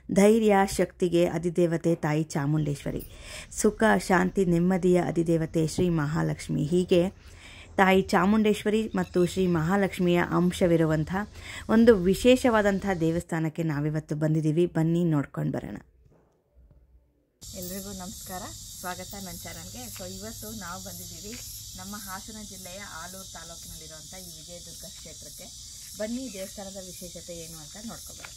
ಧೈರ್ಯ ಶಕ್ತಿಗೆ ಅಧಿದೇವತೆ ತಾಯಿ ಚಾಮುಂಡೇಶ್ವರಿ, ಸುಖ ಶಾಂತಿ ನೆಮ್ಮದಿಯ ಅಧಿದೇವತೆ ಶ್ರೀ ಮಹಾಲಕ್ಷ್ಮಿ. ಹೀಗೆ ತಾಯಿ ಚಾಮುಂಡೇಶ್ವರಿ ಮತ್ತು ಶ್ರೀ ಮಹಾಲಕ್ಷ್ಮಿಯ ಅಂಶವಿರುವಂಥ ಒಂದು ವಿಶೇಷವಾದಂಥ ದೇವಸ್ಥಾನಕ್ಕೆ ನಾವಿವತ್ತು ಬಂದಿದ್ದೀವಿ. ಬನ್ನಿ ನೋಡ್ಕೊಂಡು ಬರೋಣ. ಎಲ್ರಿಗೂ ನಮಸ್ಕಾರ, ಸ್ವಾಗತ ನನ್ನ ಚಾನಲ್ಗೆ. ಇವತ್ತು ನಾವು ಬಂದಿದ್ದೀವಿ ನಮ್ಮ ಹಾಸನ ಜಿಲ್ಲೆಯ ಆಲೂರು ತಾಲೂಕಿನಲ್ಲಿರುವಂಥ ಈ ವಿಜಯದುರ್ಗ ಕ್ಷೇತ್ರಕ್ಕೆ. ಬನ್ನಿ ದೇವಸ್ಥಾನದ ವಿಶೇಷತೆ ಏನು ಅಂತ ನೋಡ್ಕೊಬರೋಣ.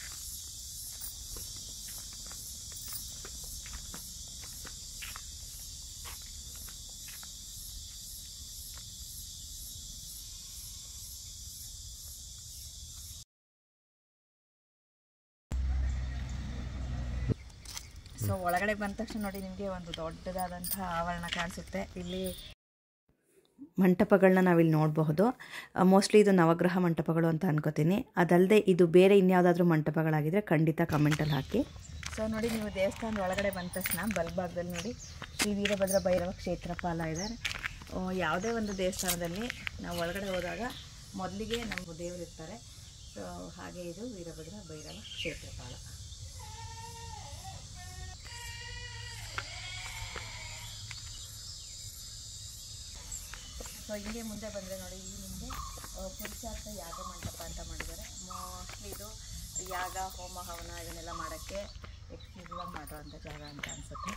ಒಳಗಡೆ ಬಂದ ತಕ್ಷಣ ನೋಡಿ ನಿಮಗೆ ಒಂದು ದೊಡ್ಡದಾದಂಥ ಆವರಣ ಕಾಣಿಸುತ್ತೆ. ಇಲ್ಲಿ ಮಂಟಪಗಳನ್ನ ನಾವಿಲ್ಲಿ ನೋಡಬಹುದು. ಮೋಸ್ಟ್ಲಿ ಇದು ನವಗ್ರಹ ಮಂಟಪಗಳು ಅಂತ ಅನ್ಕೋತೀನಿ. ಅದಲ್ಲದೆ ಇದು ಬೇರೆ ಇನ್ಯಾವುದಾದ್ರೂ ಮಂಟಪಗಳಾಗಿದ್ದರೆ ಖಂಡಿತ ಕಮೆಂಟಲ್ಲಿ ಹಾಕಿ. ನೋಡಿ, ನೀವು ದೇವಸ್ಥಾನದ ಒಳಗಡೆ ಬಂದ ತಕ್ಷಣ ಬಲಭಾಗದಲ್ಲಿ ನೋಡಿ ಶ್ರೀ ವೀರಭದ್ರ ಭೈರವ ಕ್ಷೇತ್ರಪಾಲ ಇದ್ದಾರೆ. ಯಾವುದೇ ಒಂದು ದೇವಸ್ಥಾನದಲ್ಲಿ ನಾವು ಒಳಗಡೆ ಹೋದಾಗ ಮೊದಲಿಗೆ ನಮ್ಮ ದೇವರು ಇರ್ತಾರೆ. ಹಾಗೆ ಇದು ವೀರಭದ್ರ ಭೈರವ ಕ್ಷೇತ್ರಪಾಲ. ಹಿಂಗೆ ಮುಂದೆ ಬಂದರೆ ನೋಡಿ, ಈ ಮುಂದೆ ಪುರುಷಾರ್ಥ ಯಾಗ ಮಂಟಪ ಅಂತ ಮಾಡಿದ್ದಾರೆ. ಮೋಸ್ಟ್ಲಿ ಇದು ಯಾಗ ಹೋಮ ಹವನ ಇದನ್ನೆಲ್ಲ ಮಾಡೋಕ್ಕೆ ಎಕ್ಸ್ಕ್ಲೂಸಿವ್ ಮಾಡುವಂಥ ಜಾಗ ಅಂತ ಅನಿಸುತ್ತೆ.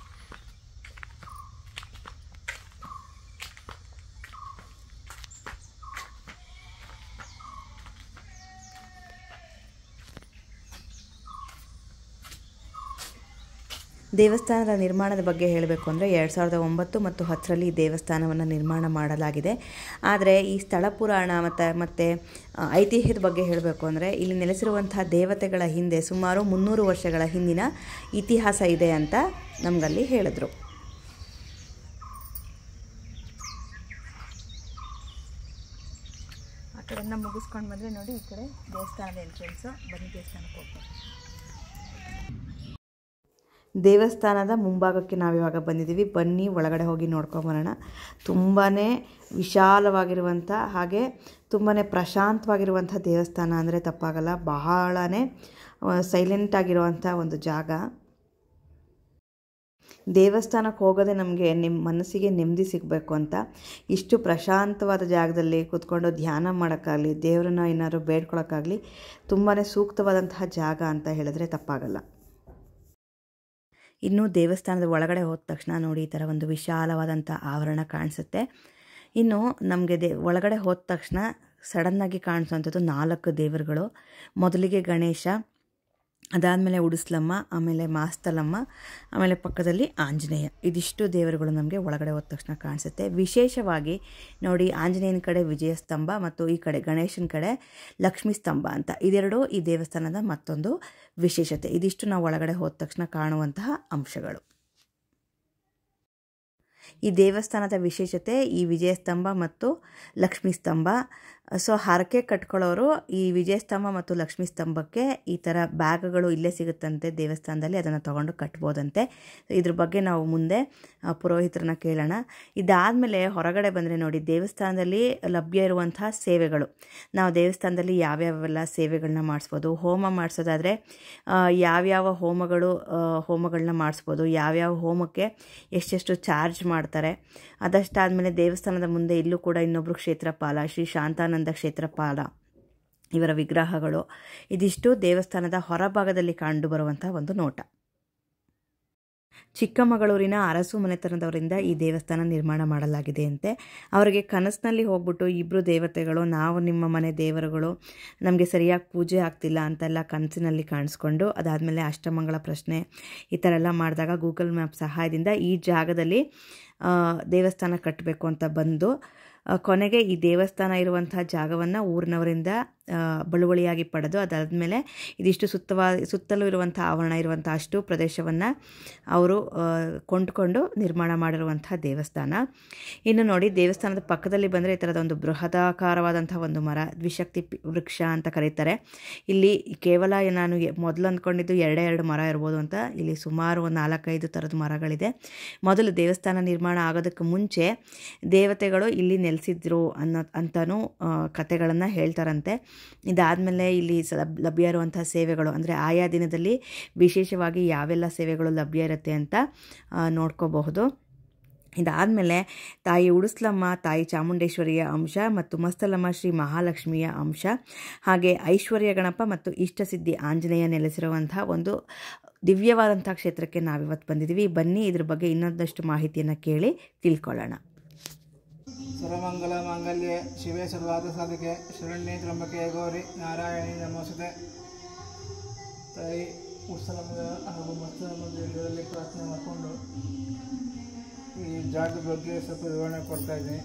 ದೇವಸ್ಥಾನದ ನಿರ್ಮಾಣದ ಬಗ್ಗೆ ಹೇಳಬೇಕು ಅಂದರೆ 2009 ಮತ್ತು 10ರಲ್ಲಿ ಈ ದೇವಸ್ಥಾನವನ್ನು ನಿರ್ಮಾಣ ಮಾಡಲಾಗಿದೆ. ಆದರೆ ಈ ಸ್ಥಳ ಪುರಾಣ ಮತ್ತು ಐತಿಹ್ಯದ ಬಗ್ಗೆ ಹೇಳಬೇಕು ಅಂದರೆ ಇಲ್ಲಿ ನೆಲೆಸಿರುವಂಥ ದೇವತೆಗಳ ಹಿಂದೆ ಸುಮಾರು 300 ವರ್ಷಗಳ ಹಿಂದಿನ ಇತಿಹಾಸ ಇದೆ ಅಂತ ನಮಗಲ್ಲಿ ಹೇಳಿದ್ರು. ಆ ಕಡೆಯಿಂದ ಮುಗಿಸ್ಕೊಂಡು ಬಂದರೆ ನೋಡಿ, ಈ ಕಡೆ ದೇವಸ್ಥಾನದ ಎಂಟ್ರೆನ್ಸು. ಬನ್ನಿ ದೇವಸ್ಥಾನಕ್ಕೆ ಹೋಗ್ಬೋದು. ದೇವಸ್ಥಾನದ ಮುಂಭಾಗಕ್ಕೆ ನಾವಿವಾಗ ಬಂದಿದ್ದೀವಿ. ಬನ್ನಿ ಒಳಗಡೆ ಹೋಗಿ ನೋಡ್ಕೊಂಬರೋಣ. ತುಂಬಾ ವಿಶಾಲವಾಗಿರುವಂಥ ಹಾಗೆ ತುಂಬಾ ಪ್ರಶಾಂತವಾಗಿರುವಂಥ ದೇವಸ್ಥಾನ ಅಂದರೆ ತಪ್ಪಾಗಲ್ಲ. ಬಹಳನೇ ಸೈಲೆಂಟಾಗಿರುವಂಥ ಒಂದು ಜಾಗ. ದೇವಸ್ಥಾನಕ್ಕೆ ಹೋಗೋದೇ ನಮಗೆ ಮನಸ್ಸಿಗೆ ನೆಮ್ಮದಿ ಸಿಗಬೇಕು ಅಂತ ಇಷ್ಟು ಪ್ರಶಾಂತವಾದ ಜಾಗದಲ್ಲಿ ಕೂತ್ಕೊಂಡು ಧ್ಯಾನ ಮಾಡೋಕ್ಕಾಗಲಿ, ದೇವರನ್ನ ಏನಾದ್ರು ಬೇಡ್ಕೊಳ್ಳೋಕ್ಕಾಗಲಿ ತುಂಬಾ ಸೂಕ್ತವಾದಂತಹ ಜಾಗ ಅಂತ ಹೇಳಿದ್ರೆ ತಪ್ಪಾಗಲ್ಲ. ಇನ್ನು ದೇವಸ್ಥಾನದ ಒಳಗಡೆ ಹೋದ ತಕ್ಷಣ ನೋಡಿ, ಈ ಥರ ಒಂದು ವಿಶಾಲವಾದಂಥ ಆವರಣ ಕಾಣಿಸುತ್ತೆ. ಇನ್ನು ನಮಗೆ ಒಳಗಡೆ ಹೋದ ತಕ್ಷಣ ಸಡನ್ನಾಗಿ ಕಾಣಿಸುವಂಥದ್ದು 4 ದೇವರುಗಳು. ಮೊದಲಿಗೆ ಗಣೇಶ, ಅದಾದಮೇಲೆ ಉಡಿಸ್ಲಮ್ಮ, ಆಮೇಲೆ ಮಾಸ್ತಲಮ್ಮ, ಆಮೇಲೆ ಪಕ್ಕದಲ್ಲಿ ಆಂಜನೇಯ. ಇದಿಷ್ಟು ದೇವರುಗಳು ನಮಗೆ ಒಳಗಡೆ ಹೋದ ತಕ್ಷಣ ಕಾಣಿಸುತ್ತೆ. ವಿಶೇಷವಾಗಿ ನೋಡಿ, ಆಂಜನೇಯನ ಕಡೆ ವಿಜಯ ಸ್ತಂಭ ಮತ್ತು ಈ ಕಡೆ ಗಣೇಶನ ಕಡೆ ಲಕ್ಷ್ಮೀ ಸ್ತಂಭ ಅಂತ ಇದೆರಡು ಈ ದೇವಸ್ಥಾನದ ಮತ್ತೊಂದು ವಿಶೇಷತೆ. ಇದಿಷ್ಟು ನಾವು ಒಳಗಡೆ ಹೋದ ತಕ್ಷಣ ಕಾಣುವಂತಹ ಅಂಶಗಳು. ಈ ದೇವಸ್ಥಾನದ ವಿಶೇಷತೆ ಈ ವಿಜಯ ಸ್ತಂಭ ಮತ್ತು ಲಕ್ಷ್ಮೀ ಸ್ತಂಭ. ಹರಕೆ ಕಟ್ಕೊಳ್ಳೋರು ಈ ವಿಜಯ ಸ್ತಂಭ ಮತ್ತು ಲಕ್ಷ್ಮೀ ಸ್ತಂಭಕ್ಕೆ ಈ ಥರ ಬ್ಯಾಗ್ಗಳು ಇಲ್ಲೇ ಸಿಗುತ್ತಂತೆ ದೇವಸ್ಥಾನದಲ್ಲಿ, ಅದನ್ನು ತೊಗೊಂಡು ಕಟ್ಬೋದಂತೆ. ಇದ್ರ ಬಗ್ಗೆ ನಾವು ಮುಂದೆ ಪುರೋಹಿತರನ್ನ ಕೇಳೋಣ. ಇದಾದಮೇಲೆ ಹೊರಗಡೆ ಬಂದರೆ ನೋಡಿ, ದೇವಸ್ಥಾನದಲ್ಲಿ ಲಭ್ಯ ಇರುವಂಥ ಸೇವೆಗಳು. ನಾವು ದೇವಸ್ಥಾನದಲ್ಲಿ ಯಾವ್ಯಾವೆಲ್ಲ ಸೇವೆಗಳನ್ನ ಮಾಡಿಸ್ಬೋದು, ಹೋಮ ಮಾಡಿಸೋದಾದರೆ ಯಾವ್ಯಾವ ಹೋಮಗಳನ್ನ ಮಾಡಿಸ್ಬೋದು, ಯಾವ್ಯಾವ ಹೋಮಕ್ಕೆ ಎಷ್ಟೆಷ್ಟು ಚಾರ್ಜ್ ಮಾಡ್ತಾರೆ. ಅದಷ್ಟಾದಮೇಲೆ ದೇವಸ್ಥಾನದ ಮುಂದೆ ಇಲ್ಲೂ ಕೂಡ ಇನ್ನೊಬ್ಬರು ಕ್ಷೇತ್ರಪಾಲ, ಶ್ರೀ ಶಾಂತಾನಂದ ಕ್ಷೇತ್ರಪಾಲ ಇವರ ವಿಗ್ರಹಗಳು. ಇದಿಷ್ಟು ದೇವಸ್ಥಾನದ ಹೊರಭಾಗದಲ್ಲಿ ಕಂಡು ಬರುವಂಥ ಒಂದು ನೋಟ. ಚಿಕ್ಕಮಗಳೂರಿನ ಅರಸು ಮನೆತನದವರಿಂದ ಈ ದೇವಸ್ಥಾನ ನಿರ್ಮಾಣ ಮಾಡಲಾಗಿದೆ ಅಂತೆ. ಅವರಿಗೆ ಕನಸಿನಲ್ಲಿ ಹೋಗ್ಬಿಟ್ಟು 2 ದೇವತೆಗಳು, ನಾವು ನಿಮ್ಮ ಮನೆ ದೇವರುಗಳು, ನಮಗೆ ಸರಿಯಾಗಿ ಪೂಜೆ ಆಗ್ತಿಲ್ಲ ಅಂತೆಲ್ಲ ಕನಸಿನಲ್ಲಿ ಕಾಣಿಸ್ಕೊಂಡು, ಅದಾದಮೇಲೆ ಅಷ್ಟಮಂಗಳ ಪ್ರಶ್ನೆ ಈ ಥರ ಎಲ್ಲ ಮಾಡಿದಾಗ ಗೂಗಲ್ ಮ್ಯಾಪ್ ಸಹಾಯದಿಂದ ಈ ಜಾಗದಲ್ಲಿ ದೇವಸ್ಥಾನ ಕಟ್ಟಬೇಕು ಅಂತ ಬಂದು ಕೊನೆಗೆ ಈ ದೇವಸ್ಥಾನ ಇರುವಂಥ ಜಾಗವನ್ನು ಊರಿನವರಿಂದ ಬಳುವಳಿಯಾಗಿ ಪಡೆದು, ಅದಾದಮೇಲೆ ಇದಿಷ್ಟು ಸುತ್ತಲೂ ಇರುವಂಥ ಆವರಣ ಇರುವಂಥ ಅಷ್ಟು ಪ್ರದೇಶವನ್ನು ಅವರು ಕೊಂಡುಕೊಂಡು ನಿರ್ಮಾಣ ಮಾಡಿರುವಂಥ ದೇವಸ್ಥಾನ. ಇನ್ನು ನೋಡಿ, ದೇವಸ್ಥಾನದ ಪಕ್ಕದಲ್ಲಿ ಬಂದರೆ ಈ ಥರದ ಒಂದು ಬೃಹದಾಕಾರವಾದಂಥ ಒಂದು ಮರ, ದ್ವಿಶಕ್ತಿ ವೃಕ್ಷ ಅಂತ ಕರೀತಾರೆ. ಇಲ್ಲಿ ಕೇವಲ ನಾನು ಮೊದಲು ಅಂದ್ಕೊಂಡಿದ್ದು 2 ಮರ ಇರ್ಬೋದು ಅಂತ, ಇಲ್ಲಿ ಸುಮಾರು ಒಂದು 4-5 ಥರದ ಮರಗಳಿದೆ. ಮೊದಲು ದೇವಸ್ಥಾನ ನಿರ್ಮಾಣ ಆಗೋದಕ್ಕೆ ಮುಂಚೆ ದೇವತೆಗಳು ಇಲ್ಲಿ ನೆಲೆಸಿದ್ರು ಅಂತಲೂ ಕಥೆಗಳನ್ನು ಹೇಳ್ತಾರಂತೆ. ಇದಾದಮೇಲೆ ಇಲ್ಲಿ ಲಭ್ಯ ಇರುವಂಥ ಸೇವೆಗಳು ಅಂದರೆ ಆಯಾ ದಿನದಲ್ಲಿ ವಿಶೇಷವಾಗಿ ಯಾವೆಲ್ಲ ಸೇವೆಗಳು ಲಭ್ಯ ಇರುತ್ತೆ ಅಂತ ನೋಡ್ಕೋಬಹುದು. ಇದಾದಮೇಲೆ ತಾಯಿ ಉಡುಸ್ಲಮ್ಮ, ತಾಯಿ ಚಾಮುಂಡೇಶ್ವರಿಯ ಅಂಶ ಮತ್ತು ಮಸ್ತಲಮ್ಮ ಶ್ರೀ ಮಹಾಲಕ್ಷ್ಮಿಯ ಅಂಶ, ಹಾಗೆ ಐಶ್ವರ್ಯ ಗಣಪ ಮತ್ತು ಇಷ್ಟಸಿದ್ಧಿ ಆಂಜನೇಯ ನೆಲೆಸಿರುವಂಥ ಒಂದು ದಿವ್ಯವಾದಂಥ ಕ್ಷೇತ್ರಕ್ಕೆ ನಾವಿವತ್ತು ಬಂದಿದ್ದೀವಿ. ಬನ್ನಿ ಇದ್ರ ಬಗ್ಗೆ ಇನ್ನೊಂದಷ್ಟು ಮಾಹಿತಿಯನ್ನು ಕೇಳಿ ತಿಳ್ಕೊಳ್ಳೋಣ. ಸರ್ವಮಂಗಲ ಮಾಂಗಲ್ಯೆ ಶಿವೆ ಸರ್ವಾರ್ಥ ಸಾಧಕೆ ಶರಣ್ಯೆ ತ್ರ್ಯಂಬಕೆ ಗೌರಿ ನಾರಾಯಣಿ ನಮೋಸ್ತುತೆ. ತಾಯಿ ಉಡುಸ್ಲಮ್ಮ ಹಾಗೂ ಮಸ್ತಲಮ್ಮ ದೇವರಲ್ಲಿ ಪ್ರಾರ್ಥನೆ ಮಾಡಿಕೊಂಡು ಈ ಜಾಗದ ಬಗ್ಗೆ ಸ್ವಲ್ಪ ವಿವರಣೆ ಕೊಡ್ತಾ ಇದ್ದೀನಿ.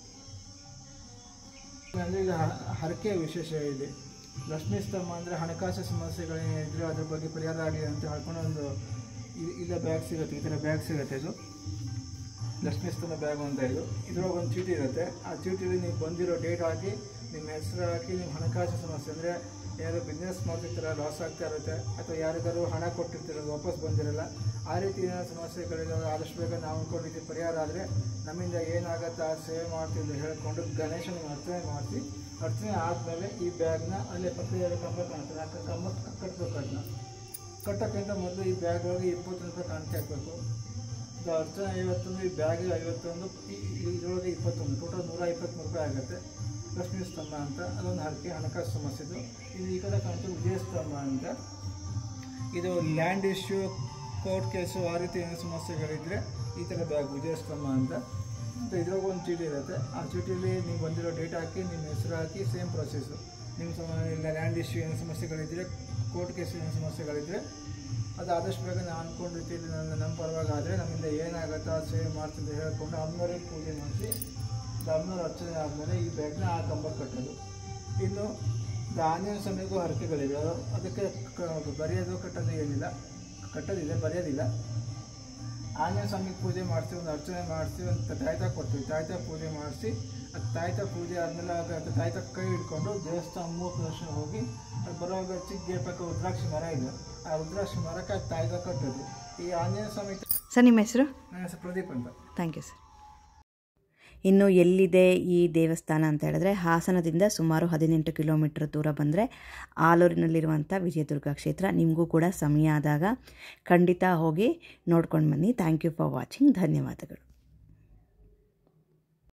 ಅಂದರೆ ಈಗ ಹರಕೆ ವಿಶೇಷ ಇದೆ. ಲಕ್ಷ್ಮೀ ಸ್ತಂಭ ಅಂದರೆ ಹಣಕಾಸು ಸಮಸ್ಯೆಗಳೇನಿದ್ರೆ ಅದ್ರ ಬಗ್ಗೆ ಪರಿಹಾರ ಆಗಲಿ ಅಂತ ಹೇಳ್ಕೊಂಡು ಒಂದು ಇಲ್ಲ ಬ್ಯಾಗ್ ಸಿಗುತ್ತೆ, ಈ ಥರ ಬ್ಯಾಗ್ ಸಿಗುತ್ತೆ. ಇದು ಲಕ್ಷ್ಮೀ ಸ್ತಂಭ ಬ್ಯಾಗ್ ಅಂತ ಇದ್ರೊಳಗೆ ಒಂದು ಚೀಟಿ ಇರುತ್ತೆ. ಆ ಚೀಟಿಲಿ ನೀವು ಬಂದಿರೋ ಡೇಟ್ ಹಾಕಿ ನಿಮ್ಮ ಹೆಸರು ಹಾಕಿ ನಿಮ್ಮ ಹಣಕಾಸು ಸಮಸ್ಯೆ ಅಂದರೆ ಏನಾದರೂ ಬಿಸ್ನೆಸ್ ಮಾಡ್ತಿರ್ತೀರ ಲಾಸ್ ಆಗ್ತಾ ಇರುತ್ತೆ, ಅಥವಾ ಯಾರಿಗಾರು ಹಣ ಕೊಟ್ಟಿರ್ತೀರ ವಾಪಸ್ ಬಂದಿರಲ್ಲ, ಆ ರೀತಿ ಏನಾದರೂ ಸಮಸ್ಯೆಗಳಿದೆ ಆದಷ್ಟು ಬೇಗ ನಾವು ಅಂದ್ಕೊಂಡು ರೀತಿ ಪರಿಹಾರ ಆದರೆ ನಮ್ಮಿಂದ ಏನಾಗುತ್ತೆ ಆ ಸೇವೆ ಮಾಡ್ತಿದ್ದು ಹೇಳ್ಕೊಂಡು ಗಣೇಶನಿಗೆ ಅರ್ಚನೆ ಮಾಡಿಸಿ, ಅರ್ಚನೆ ಆದಮೇಲೆ ಈ ಬ್ಯಾಗ್ನ ಅಲ್ಲೇ ಪಕ್ಕದಲ್ಲಿ ಕಂಬ ಕಾಣ್ತದೆ, ಆ ಕಂಬಕ್ಕೆ ಕಟ್ಟಬೇಕು. ಅದನ್ನ ಕಟ್ಟೋಕ್ಕಿಂತ ಮೊದಲು ಈ ಬ್ಯಾಗ್ ಒಳಗೆ 20 ರೂಪಾಯಿ ಕಾಣಿಕೆ ಹಾಕಬೇಕು. ಇದು ಅರ್ಚನೆ 51, ಈ ಬ್ಯಾಗ್ 51, ಇದರೊಳಗೆ 21, ಟೋಟಲ್ 123 ರೂಪಾಯಿ ಆಗುತ್ತೆ. ಲಕ್ಷ್ಮೀ ಸ್ತಂಭ ಅಂತ ಅದೊಂದು ಹರಕೆ ಹಣಕಾಸು ಸಮಸ್ಯೆದು. ಇದು ಈ ಕಡೆ ಕಾಣ್ತು ವಿಜಯ ಸ್ತಂಭ ಅಂತ, ಇದು ಲ್ಯಾಂಡ್ ಇಶ್ಯೂ, ಕೋರ್ಟ್ ಕೇಸು, ಆ ರೀತಿ ಏನೋ ಸಮಸ್ಯೆಗಳಿದ್ದರೆ ಈ ಥರ ಬ್ಯಾಗ್ ವಿಜಯ ಸ್ತಂಭ ಅಂತ. ಮತ್ತು ಇದ್ರಾಗ ಒಂದು ಚೀಟಿ ಇರುತ್ತೆ. ಆ ಚೀಟಿಲಿ ನೀವು ಬಂದಿರೋ ಡೇಟ್ ಹಾಕಿ ನಿಮ್ಮ ಹೆಸರು ಹಾಕಿ ಸೇಮ್ ಪ್ರೊಸೆಸ್ಸು. ನಿಮ್ಮ ಲ್ಯಾಂಡ್ ಇಶ್ಯೂ ಏನೋ ಸಮಸ್ಯೆಗಳಿದ್ದರೆ, ಕೋರ್ಟ್ ಕೇಸು ಏನೋ ಸಮಸ್ಯೆಗಳಿದ್ದರೆ ಅದು ಆದಷ್ಟು ಬೇಗ ನಾವು ಅಂದ್ಕೊಂಡ ರೀತಿಯಲ್ಲಿ ನಮ್ಮ ಪರವಾಗಿ ಆದರೆ ನಮ್ಮಿಂದ ಏನಾಗುತ್ತೋ ಅದು ಸೇವೆ ಮಾಡ್ತಿದ್ದು ಹೇಳ್ಕೊಂಡು ಅಮ್ಮನವ್ರಿಗೆ ಪೂಜೆ ಮಾಡಿಸಿ ಅಮ್ಮನವ್ರ ಅರ್ಚನೆ ಆದಮೇಲೆ ಈ ಬ್ಯಾಗ್ನ ಆ ಕಂಬಕ್ಕೆ ಕಟ್ಟೋದು. ಇನ್ನು ಆಂಜನೇಯ ಸ್ವಾಮಿಗೂ ಹರಕೆಗಳಿವೆ, ಅದಕ್ಕೆ ಬರೆಯೋದು ಕಟ್ಟೋದು ಏನಿಲ್ಲ, ಕಟ್ಟೋದಿದೆ ಬರೆಯೋದಿಲ್ಲ. ಆಂಜನೇಯ ಸ್ವಾಮಿಗೆ ಪೂಜೆ ಮಾಡಿಸಿ ಒಂದು ಅರ್ಚನೆ ಮಾಡಿಸಿ ಒಂದು ತಾಯ್ತ ಕೊಡ್ತೀವಿ, ತಾಯ್ತ ಪೂಜೆ ಮಾಡಿಸಿ ಅದು ತಾಯ್ತ ಪೂಜೆ ಆದಮೇಲೆ ಅದು ತಾಯ್ತ ಕೈ ಹಿಡ್ಕೊಂಡು ದೇವಸ್ಥಾನ 3 ಪ್ರದಕ್ಷಿಣೆ ಹೋಗಿ ಅದು ಬರುವಾಗ ಚಿಕ್ಕ ಗೇಪಕ್ಕ ರುದ್ರಾಕ್ಷಿ ಮರ ಇದೆ, ಆ ರುದ್ರಾಕ್ಷಿ ಮರಕ್ಕೆ ಅದು ತಾಯ್ತ ಕಟ್ಟೋದು. ಈ ಆಂಜನೇಯ ಸ್ವಾಮಿ. ಸರ್ ನಿಮ್ಮ ಹೆಸರು? ನನ್ನ ಹೆಸರು ಪ್ರದೀಪ್ ಅಂತ. Thank you sir. ಇನ್ನು ಎಲ್ಲಿದೆ ಈ ದೇವಸ್ಥಾನ ಅಂತ ಹೇಳಿದ್ರೆ ಹಾಸನದಿಂದ ಸುಮಾರು 18 ಕಿಲೋಮೀಟರ್ ದೂರ ಬಂದರೆ ಆಲೂರಿನಲ್ಲಿರುವಂಥ ವಿಜಯದುರ್ಗ ಕ್ಷೇತ್ರ. ನಿಮಗೂ ಕೂಡ ಸಮಯ ಆದಾಗ ಖಂಡಿತ ಹೋಗಿ ನೋಡ್ಕೊಂಡು ಬನ್ನಿ. Thank you for watching. ಧನ್ಯವಾದಗಳು.